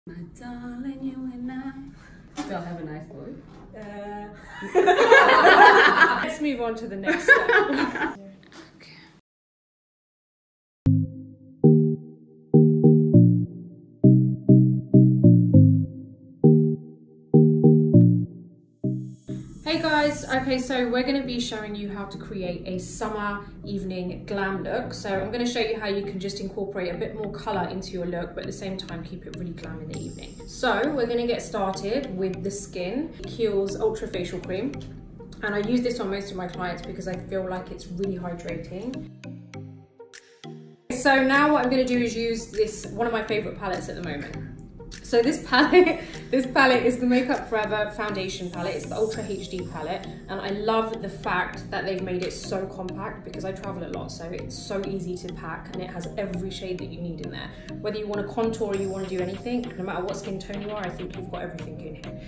My darling, you and I still have a nice voice. Let's move on to the next step. Hey guys, okay, so we're going to be showing you how to create a summer evening glam look. So I'm going to show you how you can just incorporate a bit more colour into your look, but at the same time keep it really glam in the evening. So we're going to get started with the Skin Kiehl's Ultra Facial Cream. And I use this on most of my clients because I feel like it's really hydrating. So now what I'm going to do is use this, one of my favourite palettes at the moment. So this palette is the Makeup Forever foundation palette. It's the Ultra HD palette, and I love the fact that they've made it so compact because I travel a lot, so it's so easy to pack and it has every shade that you need in there. Whether you want to contour or you want to do anything, no matter what skin tone you are, I think you've got everything in here.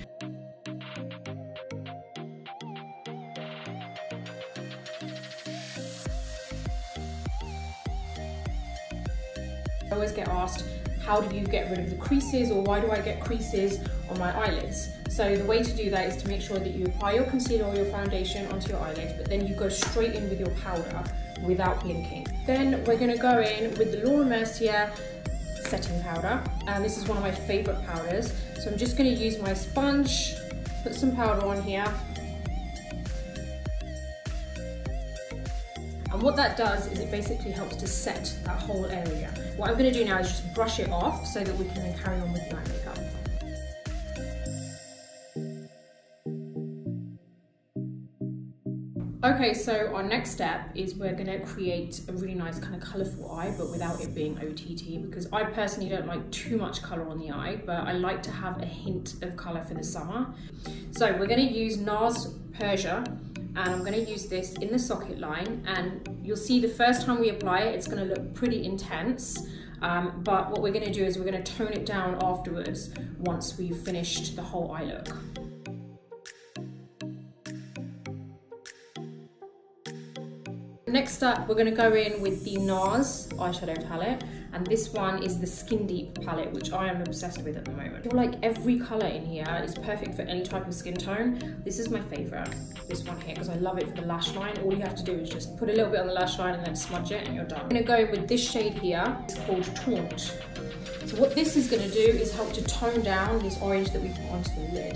I always get asked, how do you get rid of the creases, or why do I get creases on my eyelids? So the way to do that is to make sure that you apply your concealer or your foundation onto your eyelids, but then you go straight in with your powder without blinking. Then we're gonna go in with the Laura Mercier setting powder, and this is one of my favorite powders. So I'm just gonna use my sponge, put some powder on here. And what that does is it basically helps to set that whole area. What I'm going to do now is just brush it off so that we can then carry on with the eye makeup. Okay, so our next step is we're going to create a really nice kind of colourful eye, but without it being OTT, because I personally don't like too much colour on the eye, but I like to have a hint of colour for the summer. So we're going to use NARS Persia, and I'm going to use this in the socket line, and you'll see the first time we apply it, it's going to look pretty intense, but what we're going to do is we're going to tone it down afterwards once we've finished the whole eye look. Next up, we're going to go in with the NARS eyeshadow palette, and this one is the Skin Deep palette, which I am obsessed with at the moment. I feel like every colour in here is perfect for any type of skin tone. This is my favourite, this one here, because I love it for the lash line. All you have to do is just put a little bit on the lash line and then smudge it and you're done. I'm going to go in with this shade here, it's called Taunt. So what this is going to do is help to tone down this orange that we put onto the lid.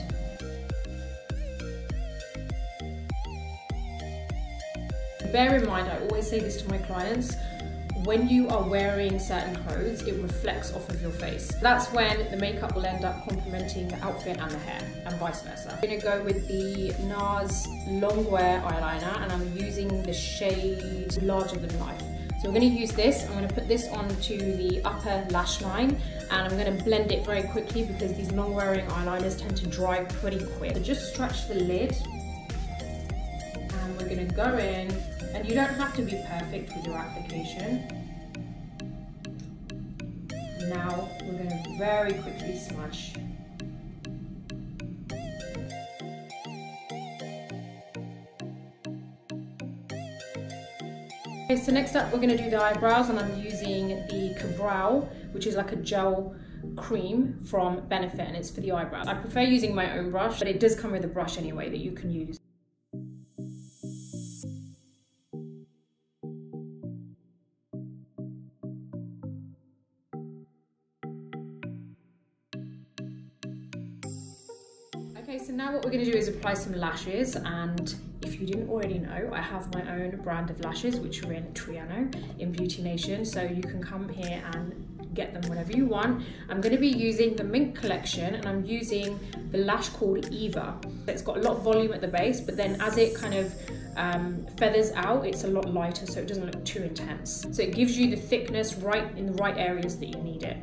Bear in mind, I always say this to my clients, when you are wearing certain clothes, it reflects off of your face. That's when the makeup will end up complementing the outfit and the hair, and vice versa. I'm gonna go with the NARS Longwear eyeliner, and I'm using the shade Larger Than Life. So we're gonna use this, I'm gonna put this onto the upper lash line, and I'm gonna blend it very quickly because these long wearing eyeliners tend to dry pretty quick. So just stretch the lid, and we're gonna go in. And you don't have to be perfect with your application. Now we're going to very quickly smudge. Okay, so next up we're going to do the eyebrows, and I'm using the Ka-Brow, which is like a gel cream from Benefit, and it's for the eyebrows. I prefer using my own brush, but it does come with a brush anyway that you can use. Okay, so now what we're going to do is apply some lashes, and if you didn't already know, I have my own brand of lashes which are in Triano in Beauty Nation, so you can come here and get them whenever you want. I'm going to be using the Mink collection, and I'm using the lash called Eva. It's got a lot of volume at the base, but then as it kind of feathers out, it's a lot lighter, so it doesn't look too intense. So it gives you the thickness right in the right areas that you need it.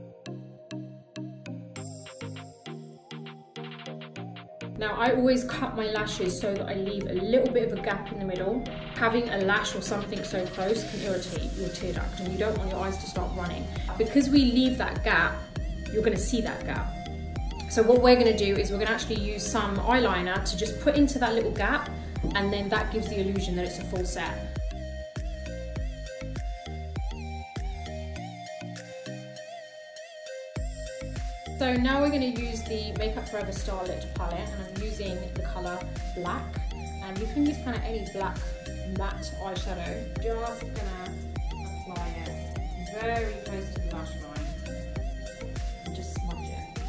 Now I always cut my lashes so that I leave a little bit of a gap in the middle. Having a lash or something so close can irritate your tear duct, and you don't want your eyes to start running. Because we leave that gap, you're going to see that gap. So what we're going to do is we're going to actually use some eyeliner to just put into that little gap, and then that gives the illusion that it's a full set. So now we're going to use the Makeup Forever Starlit palette, and I'm using the colour Black. And you can use kind of any black matte eyeshadow. Just going to apply it very close to the lash line and just smudge it.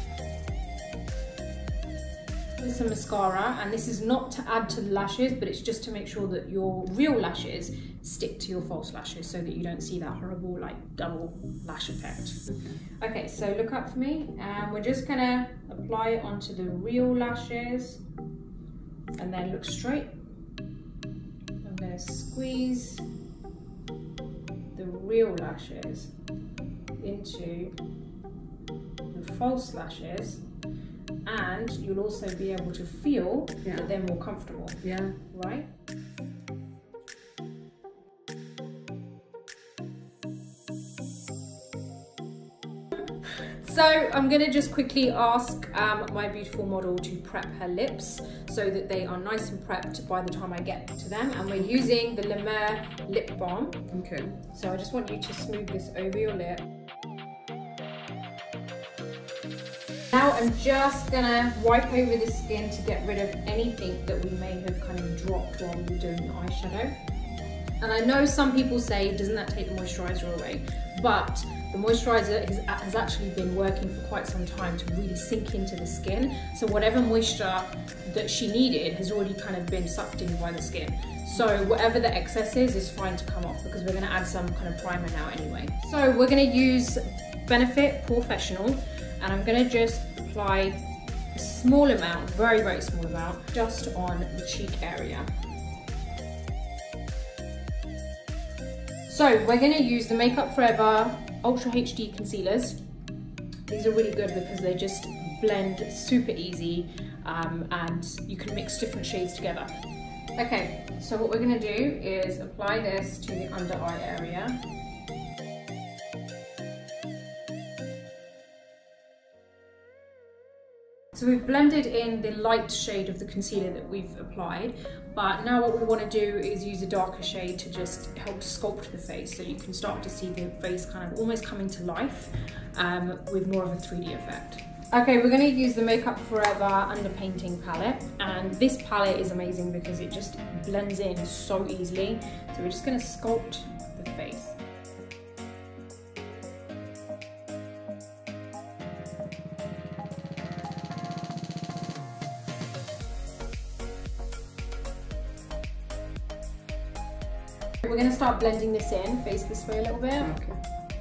With some mascara, and this is not to add to the lashes, but it's just to make sure that your real lashes stick to your false lashes so that you don't see that horrible like double lash effect. Okay, so look up for me, and we're just gonna apply it onto the real lashes and then look straight. I'm gonna squeeze the real lashes into the false lashes, and you'll also be able to feel that they're more comfortable. Yeah. Right? So I'm going to just quickly ask my beautiful model to prep her lips so that they are nice and prepped by the time I get to them. And we're using the La Mer lip balm. Okay. So I just want you to smooth this over your lip. Now I'm just going to wipe over the skin to get rid of anything that we may have kind of dropped while we were doing the eyeshadow. And I know some people say, doesn't that take the moisturiser away? But the moisturiser has actually been working for quite some time to really sink into the skin. So whatever moisture that she needed has already kind of been sucked in by the skin. So whatever the excess is fine to come off, because we're going to add some kind of primer now anyway. So we're going to use Benefit Professional, and I'm going to just apply a small amount, very, very small amount, just on the cheek area. So we're going to use the Makeup Forever Ultra HD concealers. These are really good because they just blend super easy, and you can mix different shades together. Okay, so what we're going to do is apply this to the under eye area. So we've blended in the light shade of the concealer that we've applied, but now what we want to do is use a darker shade to just help sculpt the face, so you can start to see the face kind of almost coming to life with more of a 3D effect. Okay, we're going to use the Makeup Forever Underpainting palette, and this palette is amazing because it just blends in so easily. So we're just going to sculpt the face. We're going to start blending this in, face this way a little bit. Okay.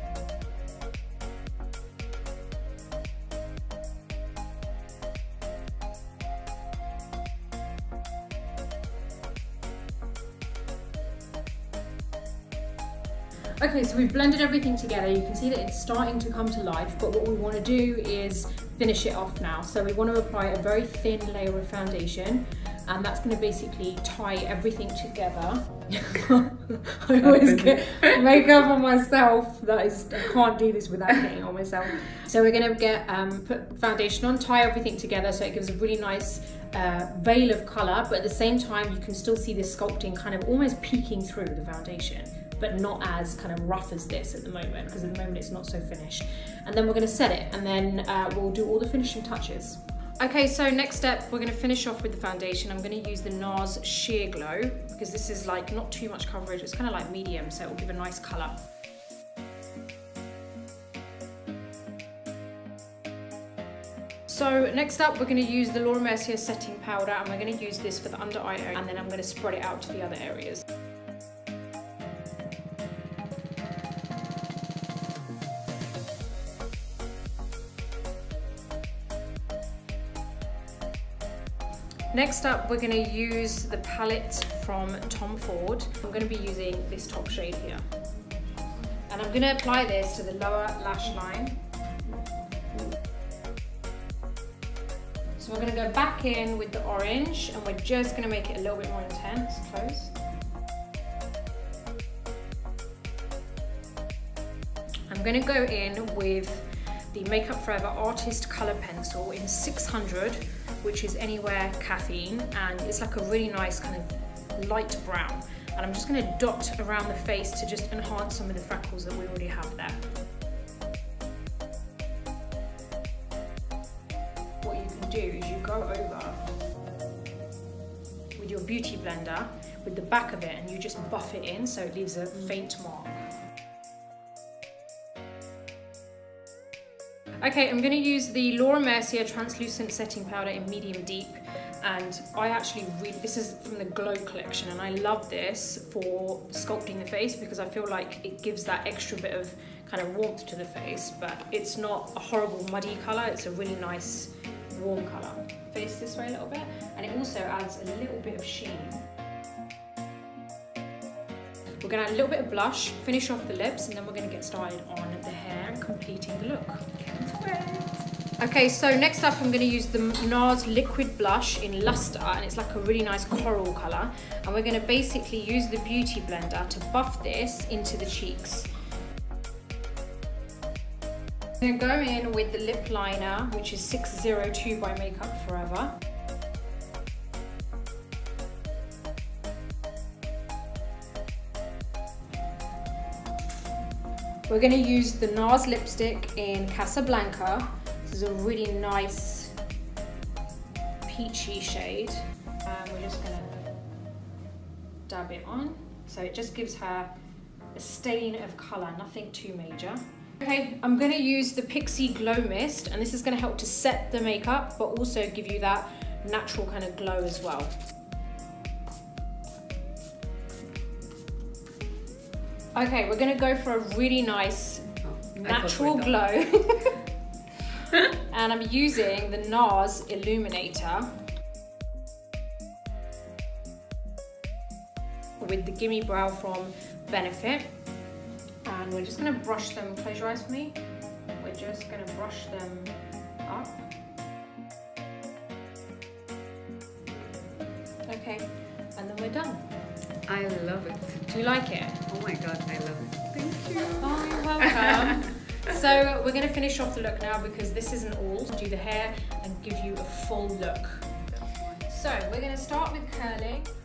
Okay, so we've blended everything together. You can see that it's starting to come to life, but what we want to do is finish it off now. So we want to apply a very thin layer of foundation, and that's going to basically tie everything together. I always get makeup on myself. I can't do this without getting it on myself. So we're going to put foundation on, tie everything together so it gives a really nice veil of colour, but at the same time you can still see this sculpting kind of almost peeking through the foundation, but not as kind of rough as this at the moment, because at the moment it's not so finished. And then we're going to set it, and then we'll do all the finishing touches. Okay, so next step, we're going to finish off with the foundation. I'm going to use the NARS Sheer Glow, because this is like not too much coverage, it's kind of like medium, so it will give a nice colour. So next up, we're going to use the Laura Mercier setting powder, and we're going to use this for the under eye area, and then I'm going to spread it out to the other areas. Next up, we're going to use the palette from Tom Ford. I'm going to be using this top shade here. And I'm going to apply this to the lower lash line. So we're going to go back in with the orange, and we're just going to make it a little bit more intense. Close. I'm going to go in with the Makeup Forever Artist Colour Pencil in 600, which is Anywhere Caffeine, and it's like a really nice kind of light brown. And I'm just going to dot around the face to just enhance some of the freckles that we already have there. do is you go over with your beauty blender with the back of it and you just buff it in so it leaves a faint mark. Okay, I'm going to use the Laura Mercier Translucent Setting Powder in Medium Deep, and I actually this is from the Glow collection, and I love this for sculpting the face because I feel like it gives that extra bit of kind of warmth to the face, but it's not a horrible muddy colour, it's a really nice warm colour. Face this way a little bit, and it also adds a little bit of sheen. We're going to add a little bit of blush, finish off the lips, and then we're going to get started on the hair and completing the look. Okay, so next up I'm going to use the NARS Liquid Blush in Luster, and it's like a really nice coral colour. And we're going to basically use the Beauty Blender to buff this into the cheeks. I'm going to go in with the lip liner, which is 602 by Makeup Forever. We're going to use the NARS lipstick in Casablanca. This is a really nice peachy shade. And we're just going to dab it on. So it just gives her a stain of colour, nothing too major. Okay, I'm going to use the Pixi Glow Mist, and this is going to help to set the makeup, but also give you that natural kind of glow as well. Okay, we're going to go for a really nice natural glow. And I'm using the NARS Illuminator with the Gimme Brow from Benefit. And we're just going to brush them, close your eyes for me. We're just going to brush them up. Okay, and then we're done. I love it. Do you like it? Oh my god, I love it. Thank you. Oh, you're welcome. So we're going to finish off the look now because this isn't all. Do the hair and give you a full look. So we're going to start with curling.